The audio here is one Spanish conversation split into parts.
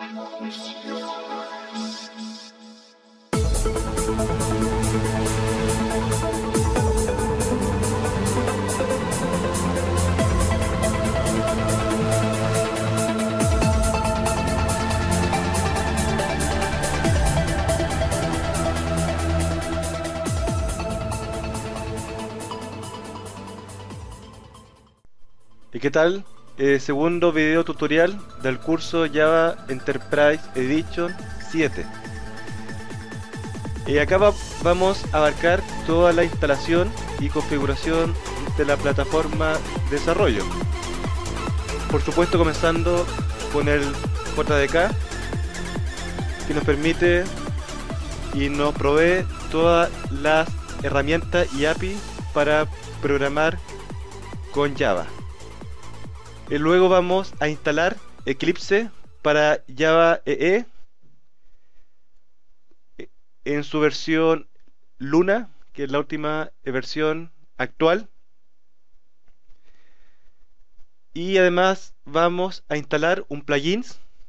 ¿Y qué tal? Segundo video tutorial del curso Java Enterprise Edition 7. Y acá vamos a abarcar toda la instalación y configuración de la plataforma de desarrollo. Por supuesto, comenzando con el JDK, que nos permite y nos provee todas las herramientas y API para programar con Java. Y luego vamos a instalar Eclipse para Java EE en su versión Luna, que es la última versión actual. Y además vamos a instalar un plugin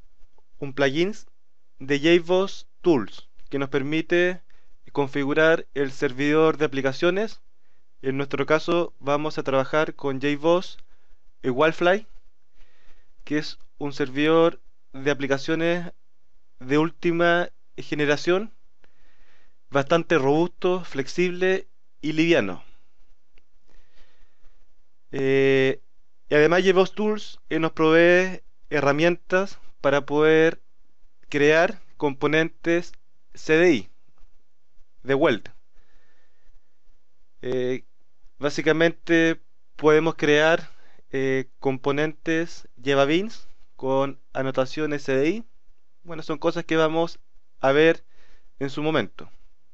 de JBoss Tools, que nos permite configurar el servidor de aplicaciones. En nuestro caso vamos a trabajar con JBoss Wildfly, que es un servidor de aplicaciones de última generación, bastante robusto, flexible y liviano. Y además JBoss Tools nos provee herramientas para poder crear componentes CDI de Weld. Básicamente podemos crear componentes JavaBeans con anotación SDI. Bueno, son cosas que vamos a ver en su momento.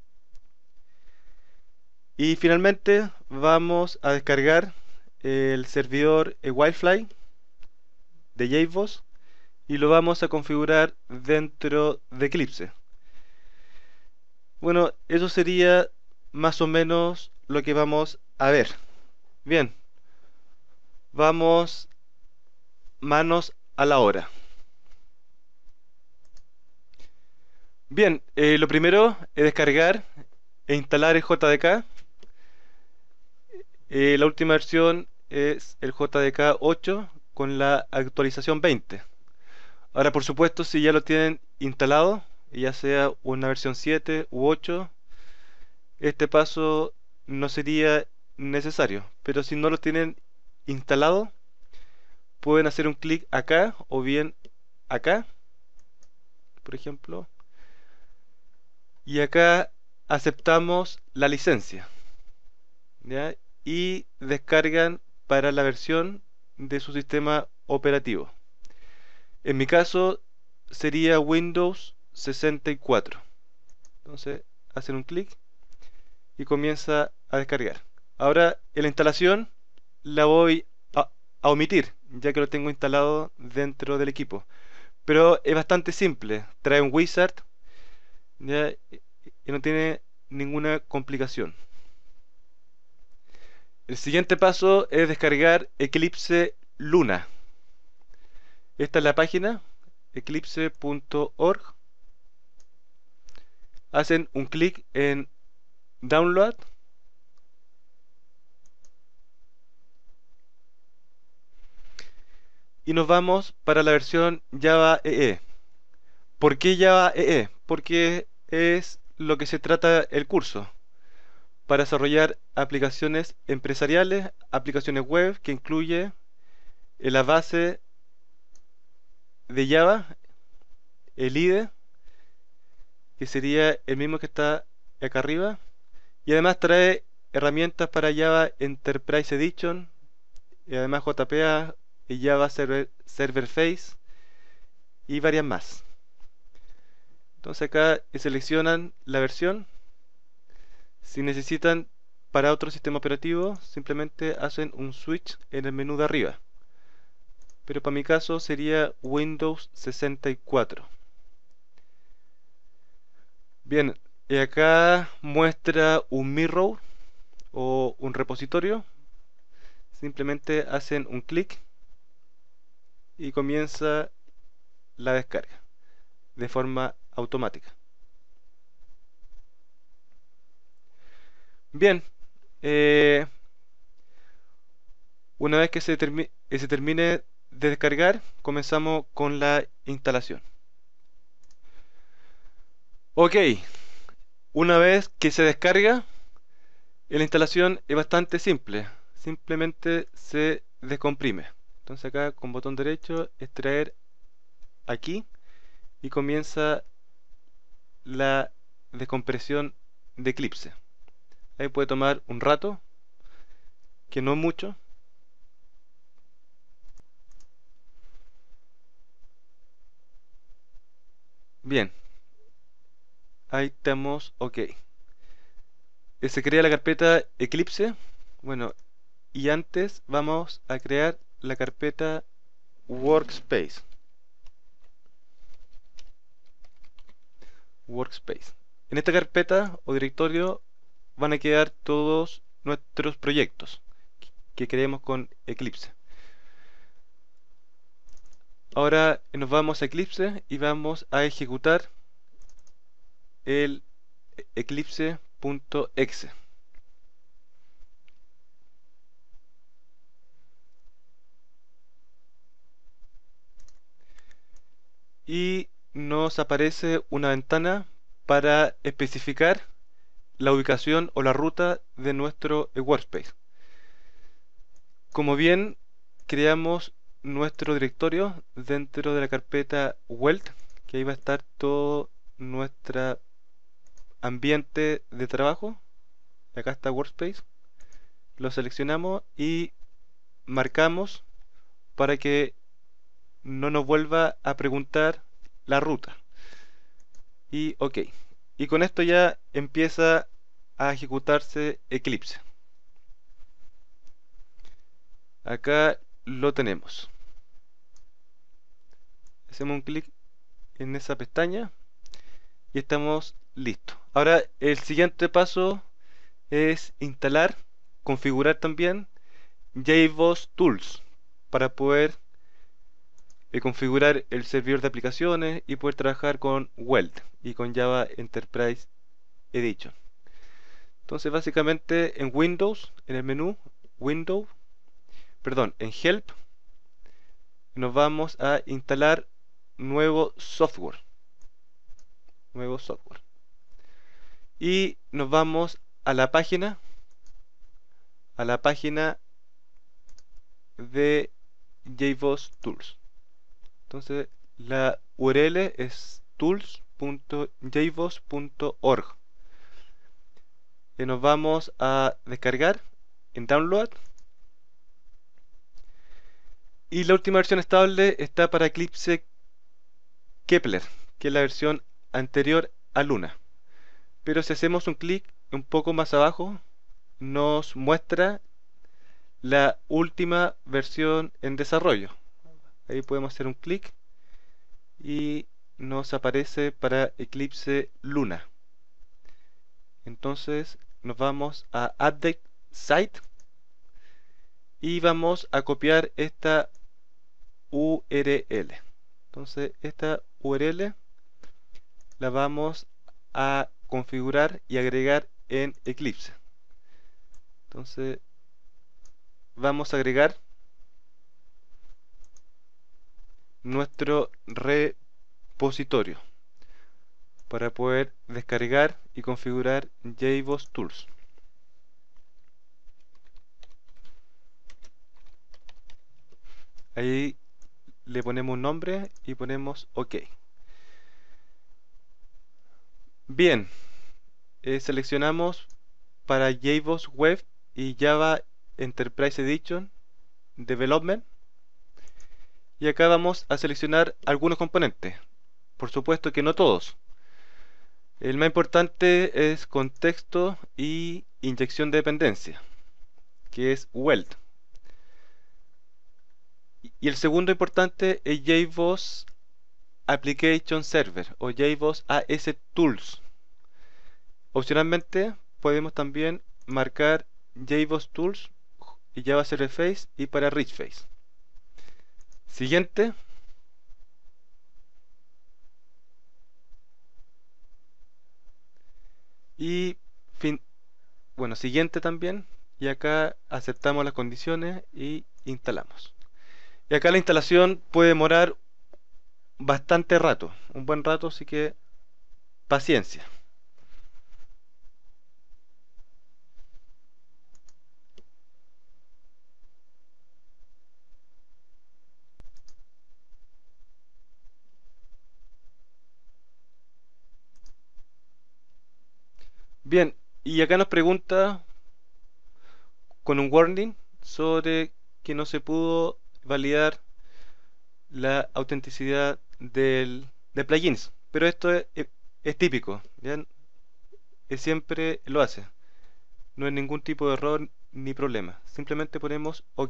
Y finalmente vamos a descargar el servidor Wildfly de JBoss y lo vamos a configurar dentro de Eclipse. Bueno, eso sería más o menos lo que vamos a ver. Bien, vamos manos a la obra. Bien, lo primero es descargar e instalar el JDK. La última versión es el JDK 8 con la actualización 20. Ahora, por supuesto, si ya lo tienen instalado, ya sea una versión 7 u 8, este paso no sería necesario. Pero si no lo tienen instalado, pueden hacer un clic acá o bien acá, por ejemplo, y acá aceptamos la licencia, ¿ya? Y descargan para la versión de su sistema operativo. En mi caso sería Windows 64. Entonces hacen un clic y comienza a descargar. Ahora en la instalación la voy a omitir, ya que lo tengo instalado dentro del equipo. Pero es bastante simple. Trae un wizard, ¿ya? Y no tiene ninguna complicación. El siguiente paso es descargar Eclipse Luna. Esta es la página, eclipse.org. Hacen un clic en Download. Y nos vamos para la versión Java EE. ¿Por qué Java EE? Porque es lo que se trata el curso. Para desarrollar aplicaciones empresariales, aplicaciones web, que incluye la base de Java, el IDE, que sería el mismo que está acá arriba, y además trae herramientas para Java Enterprise Edition, y además JPA, y Java Server Face y varias más. Entonces acá seleccionan la versión. Si necesitan para otro sistema operativo, simplemente hacen un switch en el menú de arriba. Pero para mi caso sería Windows 64. Bien, y acá muestra un mirror o un repositorio. Simplemente hacen un clic y comienza la descarga. de forma automática. Bien, una vez que se termine de descargar, comenzamos con la instalación. Ok, una vez que se descarga, la instalación es bastante simple. Simplemente se descomprime. Entonces acá con botón derecho, extraer aquí, y comienza la descompresión de Eclipse. Ahí puede tomar un rato, que no es mucho. Bien, ahí estamos, ok. Se crea la carpeta Eclipse. Bueno, y antes vamos a crear la carpeta Workspace. En esta carpeta o directorio van a quedar todos nuestros proyectos que creemos con Eclipse. Ahora nos vamos a Eclipse y vamos a ejecutar el eclipse.exe. Y nos aparece una ventana para especificar la ubicación o la ruta de nuestro workspace. Como bien creamos nuestro directorio dentro de la carpeta Welt, que ahí va a estar todo nuestro ambiente de trabajo. Acá está Workspace. Lo seleccionamos y marcamos para que no nos vuelva a preguntar la ruta. Y ok. Y con esto ya empieza a ejecutarse Eclipse. Acá lo tenemos. Hacemos un clic en esa pestaña y estamos listos. Ahora el siguiente paso es instalar, configurar también JBoss Tools para poder configurar el servidor de aplicaciones y poder trabajar con Welt y con Java Enterprise Edition. Entonces básicamente en Windows, en el menú en Help, nos vamos a instalar nuevo software. Y nos vamos a la página de JBoss Tools. Entonces la URL es tools.jboss.org. Y nos vamos a descargar en Download. Y la última versión estable está para Eclipse Kepler, que es la versión anterior a Luna. Pero si hacemos un clic un poco más abajo, nos muestra la última versión en desarrollo. Ahí podemos hacer un clic y nos aparece para Eclipse Luna. Entonces nos vamos a Update Site y vamos a copiar esta URL. Entonces esta URL la vamos a configurar y agregar en Eclipse. Entonces vamos a agregar nuestro repositorio para poder descargar y configurar JBoss Tools. Ahí le ponemos un nombre y ponemos OK. Bien, seleccionamos para JBoss Web y Java Enterprise Edition Development. Y acá vamos a seleccionar algunos componentes. Por supuesto que no todos. El más importante es contexto y inyección de dependencia, que es Welt. Y el segundo importante es JBoss Application Server o JBoss AS Tools. Opcionalmente podemos también marcar JBoss Tools y Java Server Face y para Rich Face. Siguiente. Y bueno, siguiente también. Y acá aceptamos las condiciones y instalamos. Y acá la instalación puede demorar bastante rato, un buen rato, así que paciencia. Bien, y acá nos pregunta con un warning sobre que no se pudo validar la autenticidad de plugins. Pero esto es típico, ¿ya? Siempre lo hace. No hay ningún tipo de error ni problema. Simplemente ponemos OK.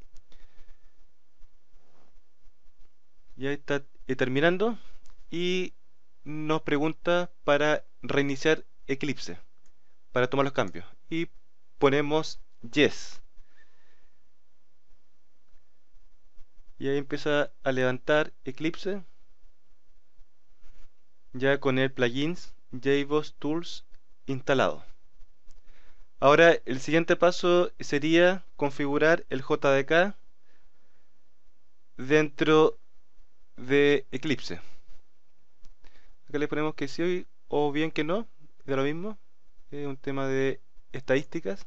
Ya está terminando. Y nos pregunta para reiniciar Eclipse, para tomar los cambios. Y ponemos Yes. Y ahí empieza a levantar Eclipse, ya con el plugins JBoss Tools instalado. Ahora el siguiente paso sería configurar el JDK dentro de Eclipse. Acá le ponemos que sí o bien que no, de lo mismo. Es un tema de estadísticas.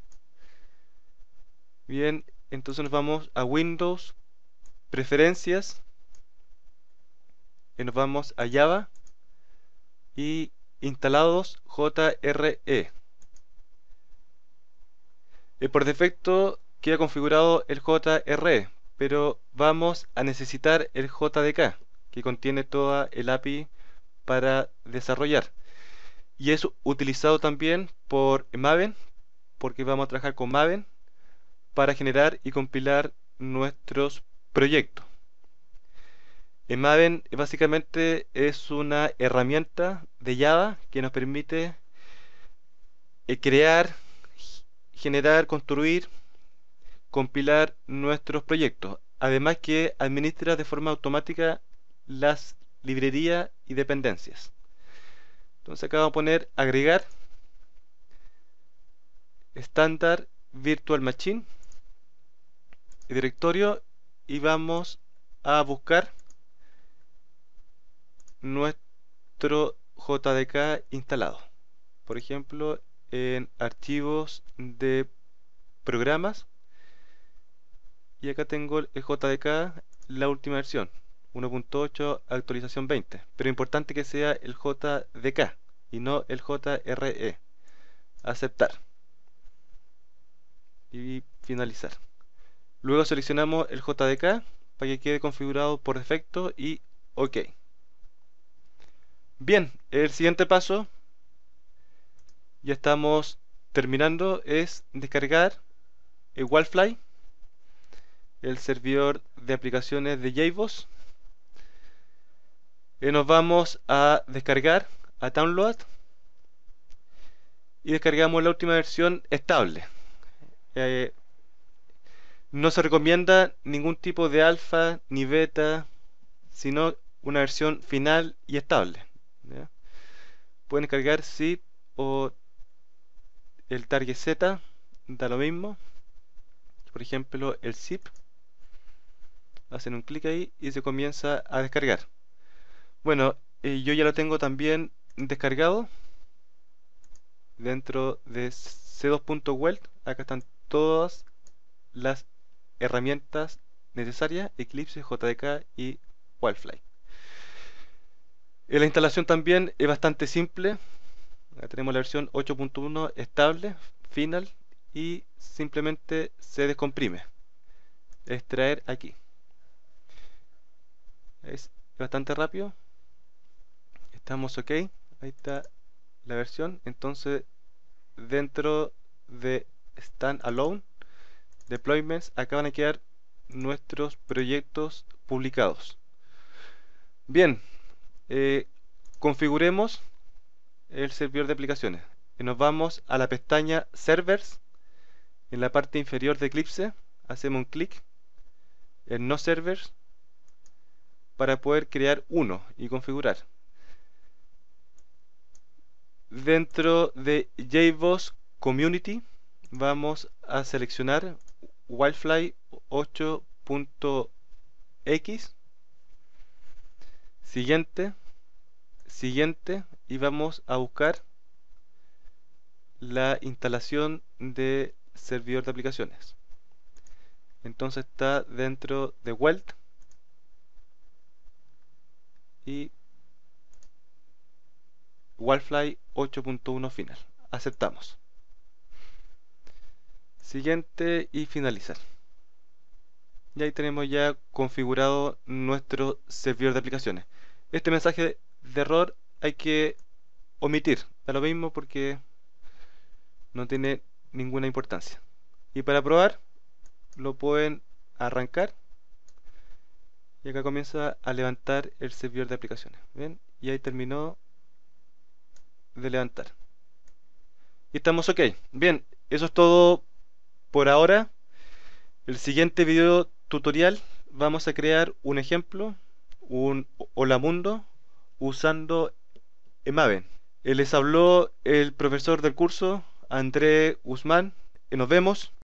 Bien, entonces nos vamos a Windows, Preferencias, y nos vamos a Java y instalados JRE. Por defecto queda configurado el JRE, pero vamos a necesitar el JDK, que contiene toda el API para desarrollar. Y es utilizado también por Maven, porque vamos a trabajar con Maven para generar y compilar nuestros proyectos. Maven básicamente es una herramienta de Java que nos permite crear, generar, construir, compilar nuestros proyectos. Además que administra de forma automática las librerías y dependencias. Entonces acá vamos a poner agregar estándar virtual machine directorio y vamos a buscar nuestro JDK instalado. Por ejemplo, en archivos de programas. Y acá tengo el JDK, la última versión, 1.8 actualización 20. Pero importante que sea el JDK y no el JRE. Aceptar. Y finalizar. Luego seleccionamos el JDK para que quede configurado por defecto y OK. Bien, el siguiente paso, ya estamos terminando, es descargar el Wildfly, el servidor de aplicaciones de JBoss. Nos vamos a descargar, a download, y descargamos la última versión estable. No se recomienda ningún tipo de alfa ni beta, sino una versión final y estable, ¿ya? Pueden descargar zip o el target Z, da lo mismo. Por ejemplo, el zip, hacen un clic ahí y se comienza a descargar. Bueno, yo ya lo tengo también descargado dentro de c2.weld. Acá están todas las herramientas necesarias: Eclipse, JDK y Wildfly. La instalación también es bastante simple. Acá tenemos la versión 8.1 estable, final, y simplemente se descomprime. Extraer aquí. Es bastante rápido. Estamos OK. Ahí está la versión. Entonces, dentro de Standalone Deployments, acá van a quedar nuestros proyectos publicados. Bien, configuremos el servidor de aplicaciones. Nos vamos a la pestaña Servers. En la parte inferior de Eclipse hacemos un clic en No Servers para poder crear uno y configurar. dentro de JBoss Community vamos a seleccionar Wildfly 8.x, siguiente, siguiente, y vamos a buscar la instalación de servidor de aplicaciones. Entonces está dentro de Weld y Wildfly 8.1 final. Aceptamos. Siguiente y finalizar. Y ahí tenemos ya configurado nuestro servidor de aplicaciones. Este mensaje de error hay que omitir. Da lo mismo porque no tiene ninguna importancia. Y para probar lo pueden arrancar y acá comienza a levantar el servidor de aplicaciones. ¿Ven? Y ahí terminó de levantar. Y estamos ok. Bien, eso es todo por ahora. El siguiente video tutorial vamos a crear un ejemplo, un Hola Mundo, usando Maven. Les habló el profesor del curso, André Guzmán. Nos vemos.